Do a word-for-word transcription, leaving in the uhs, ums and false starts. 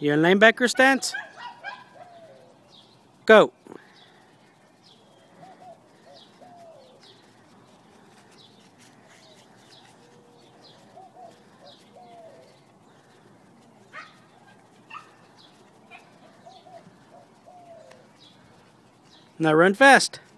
You're in linebacker stance? Go. Now run fast.